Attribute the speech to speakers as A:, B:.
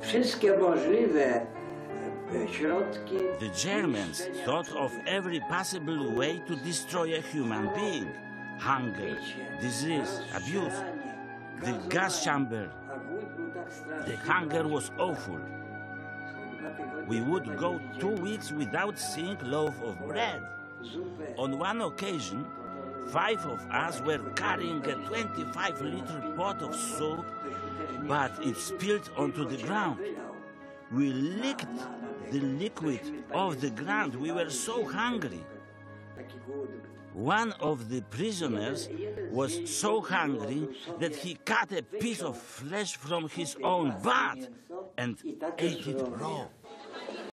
A: Wszystkie możliwe środki.
B: The Germans thought of every possible way to destroy a human being. Hunger, disease, abuse, the gas chamber. The hunger was awful. We would go 2 weeks without seeing a loaf of bread. On one occasion, 5 of us were carrying a 25-liter pot of soup, but it spilled onto the ground. We licked the liquid off the ground. We were so hungry. One of the prisoners was so hungry that he cut a piece of flesh from his own butt and ate it raw.